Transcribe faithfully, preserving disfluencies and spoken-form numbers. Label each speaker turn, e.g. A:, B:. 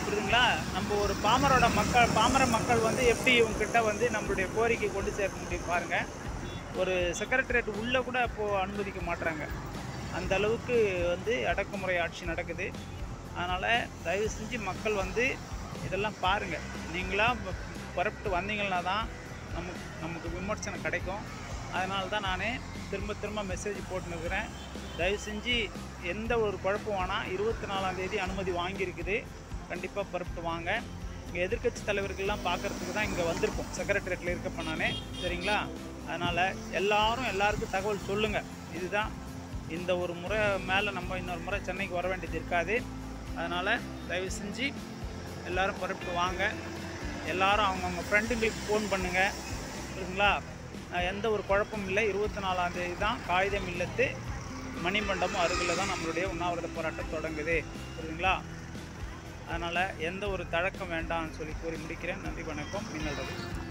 A: புரியுதுங்களா? நம்ம ஒரு பாமரோட மக்கள் பாமர மக்கள் வந்து எப்படி இவங்ககிட்ட வந்து நம்மளுடைய கோரிக்கை கொண்டு சேர்க்க முடியும் பாருங்கள். ஒரு செக்ரட்டரியேட் உள்ளே கூட அப்போது அனுமதிக்க மாட்றாங்க. அந்த அளவுக்கு வந்து அடக்குமுறை ஆட்சி நடக்குது. அதனால் தயவு செஞ்சு மக்கள் வந்து இதெல்லாம் பாருங்கள். நீங்களா புறப்பட்டு வந்தீங்கன்னா தான் நமக்கு நமக்கு விமர்சனம் கிடைக்கும். அதனால தான் நான் திரும்ப திரும்ப மெசேஜ் போட்டுன்னுக்கிறேன். தயவு செஞ்சு எந்த ஒரு குழப்பம் வேணாம். இருபத்தி நாலாந்தேதி அனுமதி வாங்கியிருக்குது. கண்டிப்பாக புறப்பட்டு வாங்க. இங்கே எதிர்க்கட்சி தலைவர்கள்லாம் பார்க்குறதுக்கு தான் இங்கே வந்திருப்போம். செக்ரட்டரியேட்டில் இருக்கப்போ நானே சரிங்களா? அதனால் எல்லாரும் எல்லாருக்கும் தகவல் சொல்லுங்கள். இதுதான் இந்த ஒரு முறை மேலே நம்ம இன்னொரு முறை சென்னைக்கு வர வேண்டியது இருக்காது. அதனால் தயவு செஞ்சு எல்லோரும் புறப்பட்டு வாங்க. எல்லோரும் அவங்கவுங்க ஃப்ரெண்டுங்களுக்கு ஃபோன் பண்ணுங்கள். புரியுதுங்களா? எந்த ஒரு குழப்பமும் இல்லை. இருபத்தி நாலாந்தேதி தான் காகிதம் இல்லத்து மணிமண்டபம் அருகில் தான் நம்மளுடைய உண்ணாவிரத போராட்டம் தொடங்குது. புரியுதுங்களா? அதனால் எந்த ஒரு தழக்கம் வேண்டாம்னு சொல்லி கூறி முடிக்கிறேன். நன்றி, வணக்கம். மின்னல் ரவி.